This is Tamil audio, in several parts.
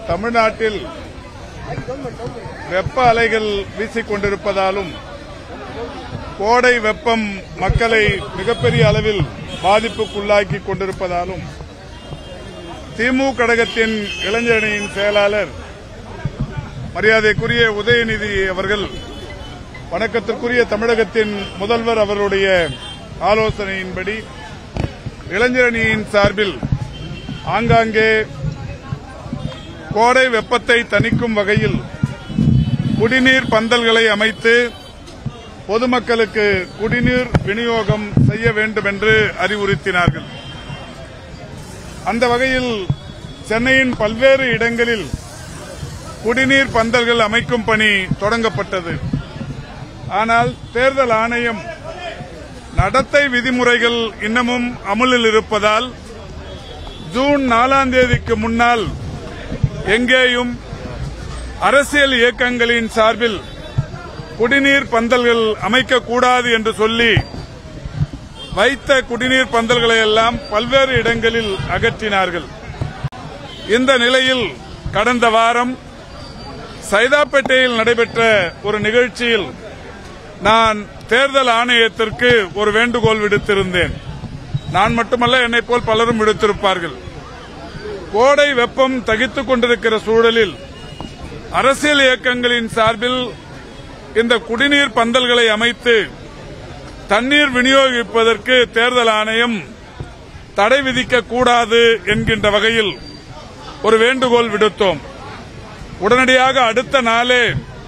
தமிழ்நாட்டில் வெப்ப அலைகள் வீசிக் கொண்டிருப்பதாலும் கோடை வெப்பம் மக்களை மிகப்பெரிய அளவில் பாதிப்புக்குள்ளாக்கி கொண்டிருப்பதாலும் திமுக கழகத்தின் இளைஞரணியின் செயலாளர் மரியாதைக்குரிய உதயநிதி அவர்கள் வணக்கத்திற்குரிய தமிழகத்தின் முதல்வர் அவருடைய ஆலோசனையின்படி இளைஞரணியின் சார்பில் ஆங்காங்கே கோடை வெப்பத்தை தணிக்கும் வகையில் குடிநீர் பந்தல்களை அமைத்து பொதுமக்களுக்கு குடிநீர் விநியோகம் செய்ய வேண்டும் என்று அறிவுறுத்தினார்கள். அந்த வகையில் சென்னையின் பல்வேறு இடங்களில் குடிநீர் பந்தல்கள் அமைக்கும் பணி தொடங்கப்பட்டது. ஆனால் தேர்தல் ஆணையம் நடத்தை விதிமுறைகள் இன்னமும் அமலில் இருப்பதால் ஜூன் 4ஆம் தேதிக்கு முன்னால் எங்கேயும் அரசியல் இயக்கங்களின் சார்பில் குடிநீர் பந்தல்கள் அமைக்கக்கூடாது என்று சொல்லி வைத்த குடிநீர் பந்தல்களை எல்லாம் பல்வேறு இடங்களில் அகற்றினார்கள். இந்த நிலையில் கடந்த வாரம் சைதாப்பேட்டையில் நடைபெற்ற ஒரு நிகழ்ச்சியில் நான் தேர்தல் ஆணையத்திற்கு ஒரு வேண்டுகோள் விடுத்திருந்தேன். நான் மட்டுமல்ல, என்னைப் போல் பலரும் விடுத்திருப்பார்கள். கோடை வெப்பம் தகித்துக் கொண்டிருக்கிற சூழலில் அரசியல் இயக்கங்களின் சார்பில் இந்த குடிநீர் பந்தல்களை அமைத்து தண்ணீர் விநியோகிப்பதற்கு தேர்தல் ஆணையம் தடை விதிக்கக்கூடாது என்கின்ற வகையில் ஒரு வேண்டுகோள் விடுத்தோம். உடனடியாக அடுத்த நாளே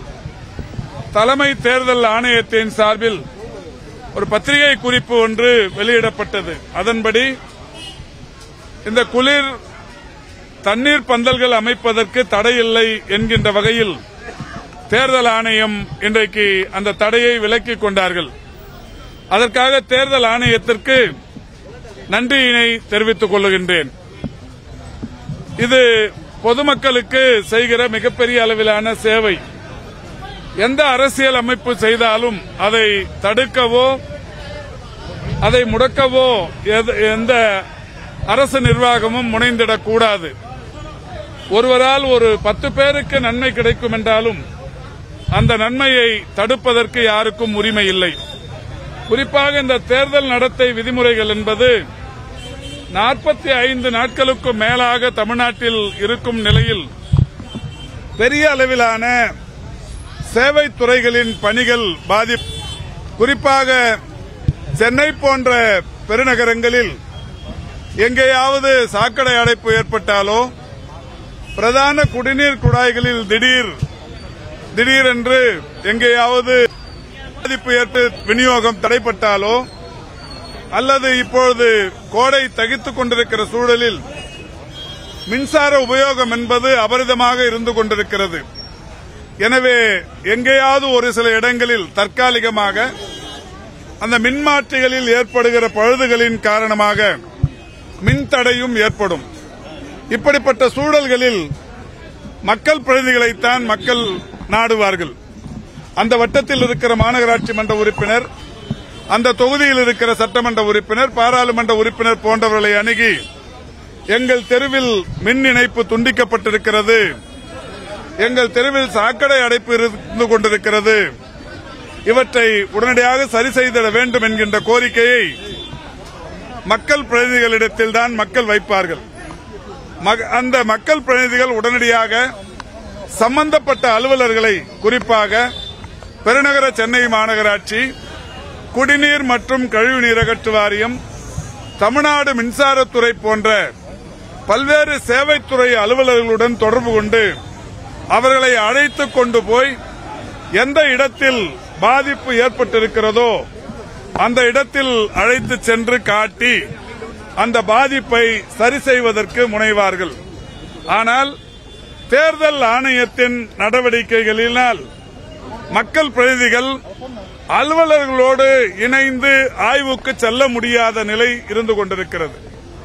தலைமை தேர்தல் ஆணையத்தின் சார்பில் ஒரு பத்திரிகை குறிப்பு ஒன்று வெளியிடப்பட்டது. அதன்படி இந்த குளிர் தண்ணீர் பந்தல்கள் அமைப்பதற்கு தடையில்லை என்கின்ற வகையில் தேர்தல் ஆணையம் இன்றைக்கு அந்த தடையை விலக்கிக் கொண்டார்கள். அதற்காக தேர்தல் ஆணையத்திற்கு நன்றியினை தெரிவித்துக் கொள்கின்றேன். இது பொதுமக்களுக்கு செய்கிற மிகப்பெரிய அளவிலான சேவை. எந்த அரசியல் அமைப்பு செய்தாலும் அதை தடுக்கவோ அதை முடக்கவோ எந்த அரசு நிர்வாகமும் முனைந்திடக்கூடாது. ஒருவரால் ஒரு 10 பேருக்கு நன்மை கிடைக்கும் என்றாலும் அந்த நன்மையை தடுப்பதற்கு யாருக்கும் உரிமை இல்லை. குறிப்பாக இந்த தேர்தல் நடத்தை விதிமுறைகள் என்பது 45 நாட்களுக்கு மேலாக தமிழ்நாட்டில் இருக்கும் நிலையில் பெரிய அளவிலான சேவை துறைகளின் பணிகள் பாதிப்பு. குறிப்பாக சென்னை போன்ற பெருநகரங்களில் எங்கேயாவது சாக்கடை அடைப்பு ஏற்பட்டாலோ பிரதான குடிநீர் குழாய்களில் திடீரென்று எங்கேயாவது பாதிப்பு விநியோகம் தடைப்பட்டாலோ அல்லது இப்பொழுது கோடை தகித்துக் கொண்டிருக்கிற சூழலில் மின்சார உபயோகம் என்பது அபரிதமாக இருந்து கொண்டிருக்கிறது. எனவே எங்கேயாவது ஒரு சில இடங்களில் தற்காலிகமாக அந்த மின்மாற்றிகளில் ஏற்படுகிற பழுதுகளின் காரணமாக மின்தடையும் ஏற்படும். இப்படிப்பட்ட சூழல்களில் மக்கள் பிரதிநிதிகளைத்தான் மக்கள் நாடுவார்கள். அந்த வட்டத்தில் இருக்கிற மாநகராட்சி மன்ற உறுப்பினர், அந்த தொகுதியில் இருக்கிற சட்டமன்ற உறுப்பினர், பாராளுமன்ற உறுப்பினர் போன்றவர்களை அணுகி எங்கள் தெருவில் மின் இணைப்பு துண்டிக்கப்பட்டிருக்கிறது, எங்கள் தெருவில் சாக்கடை அடைப்பு இருந்து கொண்டிருக்கிறது, இவற்றை உடனடியாக சரி செய்திட வேண்டும் என்கின்ற கோரிக்கையை மக்கள் பிரதிநிதிகளிடத்தில்தான் மக்கள் வைப்பார்கள். அந்த மக்கள் பிரதிநிதிகள் உடனடியாக சம்பந்தப்பட்ட அலுவலர்களை, குறிப்பாக பெருநகர சென்னை மாநகராட்சி, குடிநீர் மற்றும் கழிவுநீர் அகற்று வாரியம், தமிழ்நாடு மின்சாரத்துறை போன்ற பல்வேறு சேவைத்துறை அலுவலர்களுடன் தொடர்பு கொண்டு அவர்களை அழைத்துக் கொண்டு போய் எந்த இடத்தில் பாதிப்பு ஏற்பட்டிருக்கிறதோ அந்த இடத்தில் அழைத்து சென்று காட்டி அந்த பாதிப்பை சரி செய்வதற்கு முனைவார்கள். ஆனால் தேர்தல் ஆணையத்தின் நடவடிக்கைகளினால் மக்கள் பிரதிநிதிகள் அலுவலர்களோடு இணைந்து ஆய்வுக்கு செல்ல முடியாத நிலை இருந்து கொண்டிருக்கிறது.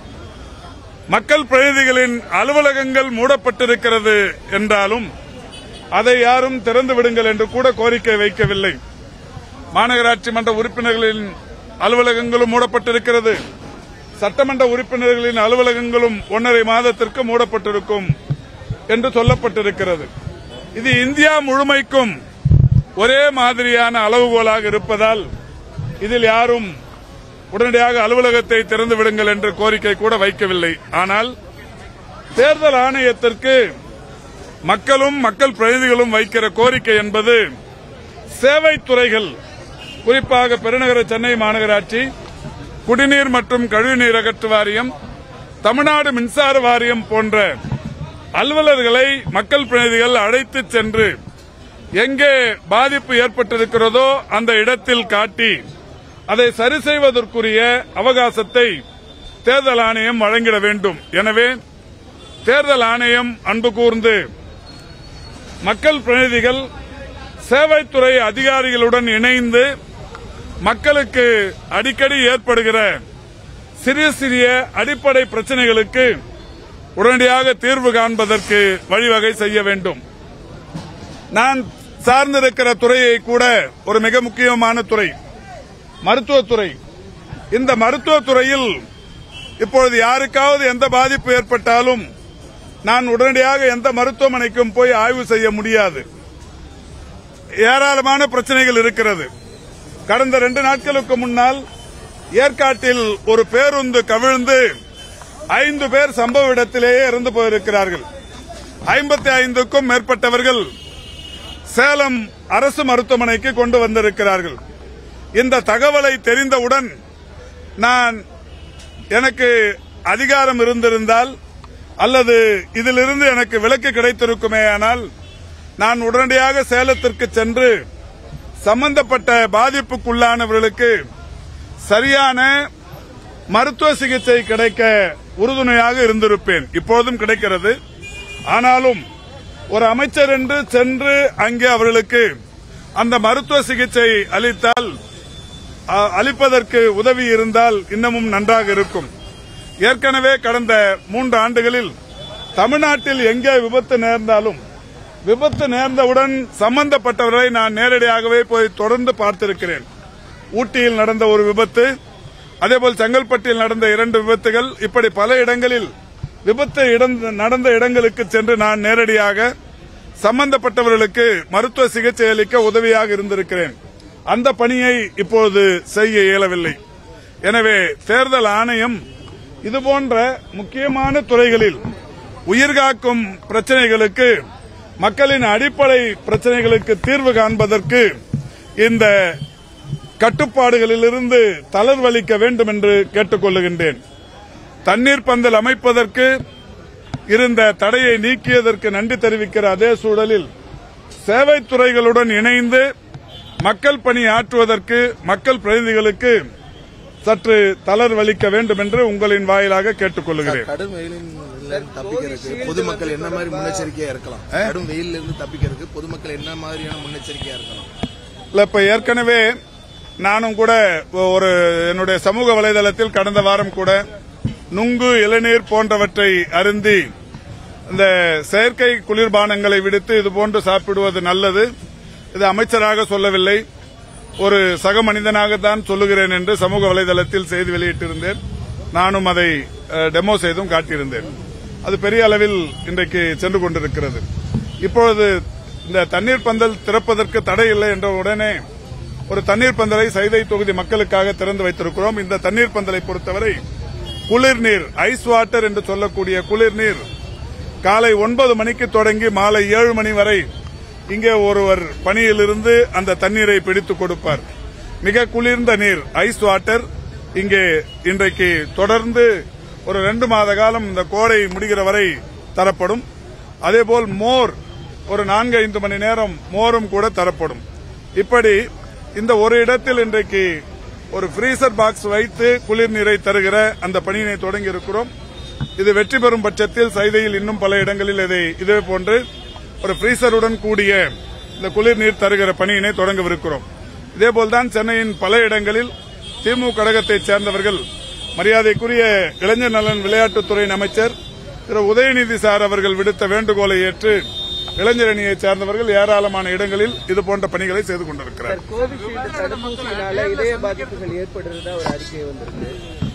மக்கள் பிரதிநிதிகளின் அலுவலகங்கள் மூடப்பட்டிருக்கிறது என்றாலும் அதை யாரும் திறந்து விடுங்கள் என்று கூட கோரிக்கை வைக்கவில்லை. மாநகராட்சி மன்ற உறுப்பினர்களின் அலுவலகங்களும் மூடப்பட்டிருக்கிறது. சட்டமன்ற உறுப்பினர்களின் அலுவலகங்களும் 1.5 மாதத்திற்கு மூடப்பட்டிருக்கும் என்று சொல்லப்பட்டிருக்கிறது. இது இந்தியா முழுமைக்கும் ஒரே மாதிரியான அளவுகோலாக இருப்பதால் இதில் யாரும் உடனடியாக அலுவலகத்தை திறந்து விடுங்கள் என்ற கோரிக்கை கூட வைக்கவில்லை. ஆனால் தேர்தல் ஆணையத்திற்கு மக்களும் மக்கள் பிரதிநிதிகளும் வைக்கிற கோரிக்கை என்பது சேவைத்துறைகள், குறிப்பாக பெருநகர சென்னை மாநகராட்சி, குடிநீர் மற்றும் கழிவுநீர் அகற்று வாரியம், தமிழ்நாடு மின்சார வாரியம் போன்ற அலுவலர்களை மக்கள் பிரதிநிதிகள் அழைத்து சென்று எங்கே பாதிப்பு ஏற்பட்டிருக்கிறதோ அந்த இடத்தில் காட்டி அதை சரி செய்வதற்குரிய அவகாசத்தை தேர்தல் ஆணையம் வழங்கிட வேண்டும். எனவே தேர்தல் ஆணையம் அன்பு கூர்ந்து மக்கள் பிரதிநிதிகள் சேவைத்துறை அதிகாரிகளுடன் இணைந்து மக்களுக்கு அடிக்கடி ஏற்படுகிற சிறிய சிறிய அடிப்படை பிரச்சனைகளுக்கு உடனடியாக தீர்வு காண்பதற்கு வழிவகை செய்ய வேண்டும். நான் சார்ந்திருக்கிற துறையை கூட ஒரு மிக முக்கியமான துறை மருத்துவத்துறை. இந்த மருத்துவத்துறையில் இப்பொழுது யாருக்காவது எந்த பாதிப்பு ஏற்பட்டாலும் நான் உடனடியாக எந்த மருத்துவமனைக்கும் போய் ஆய்வு செய்ய முடியாது. ஏராளமான பிரச்சனைகள் இருக்கிறது. கடந்த 2 நாட்களுக்கு முன்னால் ஏற்காட்டில் ஒரு பேருந்து கவிழ்ந்து 5 பேர் சம்பவ இடத்திலேயே இறந்து போயிருக்கிறார்கள். 55க்கும் மேற்பட்டவர்கள் சேலம் அரசு மருத்துவமனைக்கு கொண்டு வந்திருக்கிறார்கள். இந்த தகவலை தெரிந்தவுடன் எனக்கு அதிகாரம் இருந்திருந்தால் அல்லது இதிலிருந்து எனக்கு விலக்கு கிடைத்திருக்குமேயானால் நான் உடனடியாக சேலத்திற்கு சென்று சம்பந்தப்பட்ட பாதிப்புக்குள்ளானவர்களுக்கு சரியான மருத்துவ சிகிச்சை கிடைக்க உறுதுணையாக இருந்திருப்பேன். இப்போதும் கிடைக்கிறது. ஆனாலும் ஒரு அமைச்சர் என்று சென்று அங்கே அவர்களுக்கு அந்த மருத்துவ சிகிச்சை அளிப்பதற்கு உதவி இருந்தால் இன்னமும் நன்றாக இருக்கும். ஏற்கனவே கடந்த 3 ஆண்டுகளில் தமிழ்நாட்டில் எங்கே விபத்து நேர்ந்தாலும் விபத்து நேர்ந்தவுடன் சம்பந்தப்பட்டவர்களை நான் நேரடியாகவே போய் தொடர்ந்து பார்த்திருக்கிறேன். ஊட்டியில் நடந்த ஒரு விபத்து, அதேபோல் செங்கல்பட்டில் நடந்த 2 விபத்துகள், இப்படி பல இடங்களில் விபத்து நடந்த இடங்களுக்கு சென்று நான் நேரடியாக சம்பந்தப்பட்டவர்களுக்கு மருத்துவ சிகிச்சை அளிக்க உதவியாக இருந்திருக்கிறேன். அந்த பணியை இப்போது செய்ய இயலவில்லை. எனவே தேர்தல் ஆணையம் இதுபோன்ற முக்கியமான துறைகளில் உயிர்காக்கும் பிரச்சனைகளுக்கு, மக்களின் அடிப்படை பிரச்சனைகளுக்கு தீர்வு காண்பதற்கு இந்த கட்டுப்பாடுகளிலிருந்து தளர்வளிக்க வேண்டும் என்று கேட்டுக் கொள்ளுகின்றேன். தண்ணீர் பந்தல் அமைப்பதற்கு இருந்த தடையை நீக்கியதற்கு நன்றி தெரிவிக்கிற அதே சூழலில் சேவைத்துறைகளுடன் இணைந்து மக்கள் பணி ஆற்றுவதற்கு மக்கள் பிரதிநிதிகளுக்கு சற்று தளர்வளிக்க வேண்டும் என்று உங்களின் வாயிலாக கேட்டுக் கொள்கிறேன். கடும் வெயிலில் தப்பிக்கிறதுக்கு பொதுமக்கள் என்ன மாதிரி முன்னெச்சரிக்கையா இருக்கலாம்? கடும் வெயிலில் இருந்து தப்பிக்கிறதுக்கு பொதுமக்கள் என்ன மாதிரியான முன்னெச்சரிக்கையா இருக்கலாம்? இல்ல, இப்ப ஏற்கனவே நானும் கூட என்னுடைய சமூக வலைதளத்தில் கடந்த வாரம் கூட நுங்கு, இளநீர் போன்றவற்றை அருந்தி இந்த செயற்கை குளிர்பானங்களை விடுத்து இதுபோன்று சாப்பிடுவது நல்லது. இது அமைச்சராக சொல்லவில்லை, ஒரு சக மனிதனாகத்தான் சொல்லுகிறேன் என்று சமூக வலைதளத்தில் செய்தி வெளியிட்டிருந்தேன். நானும் அதை டெமோ செய்தும் காட்டியிருந்தேன். அது பெரிய அளவில் இன்றைக்கு சென்று கொண்டிருக்கிறது. இப்பொழுது இந்த தண்ணீர் பந்தல் திறப்பதற்கு தடை இல்லை என்ற உடனே ஒரு தண்ணீர் பந்தலை சைதை தொகுதி மக்களுக்காக திறந்து வைத்திருக்கிறோம். இந்த தண்ணீர் பந்தலை பொறுத்தவரை குளிர்நீர், ஐஸ் வாட்டர் என்று சொல்லக்கூடிய குளிர்நீர் காலை 9 மணிக்கு தொடங்கி மாலை 7 மணி வரை இங்கே ஒருவர் பணியிலிருந்து அந்த தண்ணீரை பிடித்துக் கொடுப்பார். மிக குளிர்ந்த நீர், ஐஸ் வாட்டர் இங்கே இன்றைக்கு தொடர்ந்து ஒரு 2 மாத காலம் இந்த கோடை முடிகிற வரை தரப்படும். அதேபோல் மோர் ஒரு 4-5 மணி நேரம் மோரும் கூட தரப்படும். இப்படி இந்த ஒரு இடத்தில் இன்றைக்கு ஒரு ஃப்ரீசர் பாக்ஸ் வைத்து குளிர்நீரை தருகிற அந்த பணியினை தொடங்கி இருக்கிறோம். இது வெற்றி பெறும் பட்சத்தில் சைதையில் இன்னும் பல இடங்களில் இதே போன்று ஒரு ஃப்ரீசருடன் கூடிய இந்த குளிர்நீர் தருகிற பணியினை தொடங்கவிருக்கிறோம். இதேபோல்தான் சென்னையின் பல இடங்களில் திமுக கழகத்தைச் சேர்ந்தவர்கள், மரியாதைக்குரிய இளைஞர் நலன் விளையாட்டுத்துறை அமைச்சர் திரு உதயநிதி சார் அவர்கள் விடுத்த வேண்டுகோளை ஏற்று இளைஞர் அணியைச் சேர்ந்தவர்கள் ஏராளமான இடங்களில் இதுபோன்ற பணிகளை செய்து கொண்டிருக்கிறார். கோவிஷீல்டு தடுப்பூசியினால இதய பாதிப்புகள் ஏற்படுறதா ஒரு அறிக்கை வந்திருக்கு.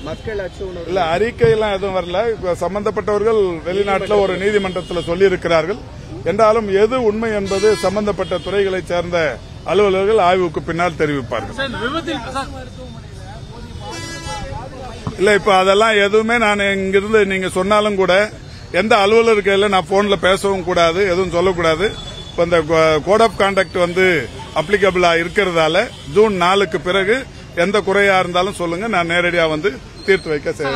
இல்ல அறிக்கை எல்லாம் எதுவும் வரல. சம்பந்தப்பட்டவர்கள் வெளிநாட்டில் ஒரு நீதிமன்றத்தில் சொல்லி இருக்கிறார்கள். என்றாலும் எது உண்மை என்பது சம்பந்தப்பட்ட துறைகளை சேர்ந்த அலுவலர்கள் ஆய்வுக்கு பின்னால் தெரிவிப்பார்கள். இல்ல இப்ப அதெல்லாம் எதுவுமே நான் இங்கிருந்து நீங்க சொன்னாலும் கூட எந்த அலுவலர்கள் நான் போன்ல பேசவும் கூடாது, எதுவும் சொல்லக்கூடாது. இப்ப இந்த கோட் ஆஃப் கான்டக்ட் அப்ளிகபிளா இருக்கிறதால ஜூன் 4க்கு பிறகு எந்த குறையா இருந்தாலும் சொல்லுங்க, நான் நேரடியா தீர்த்து வைக்க.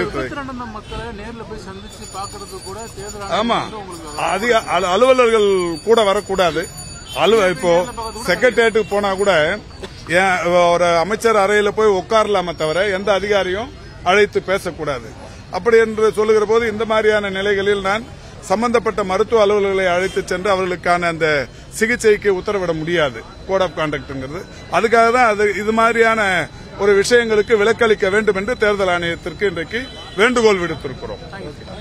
ஆமா, அலுவலர்கள் கூட வரக்கூடாது. இப்போ செக்ரட்டேரியட்டுக்கு போனா கூட ஒரு அமைச்சர் அறையில போய் உட்காரலாமே தவிர எந்த அதிகாரியும் அழைத்து பேசக்கூடாது. அப்படி என்று சொல்லுகிற போது இந்த மாதிரியான நிலைகளில் நான் சம்பந்தப்பட்ட மருத்துவ அலுவலர்களை அழைத்து சென்று அவர்களுக்கான அந்த சிகிச்சைக்கு உத்தரவிட முடியாது. கோட் ஆஃப் கான்டக்ட்ங்கிறது அதுக்காக தான் இது மாதிரியான ஒரு விஷயங்களுக்கு விலக்களிக்க வேண்டும் என்று தேர்தல் ஆணையத்திற்கு இன்றைக்கு வேண்டுகோள் விடுத்திருக்கிறோம்.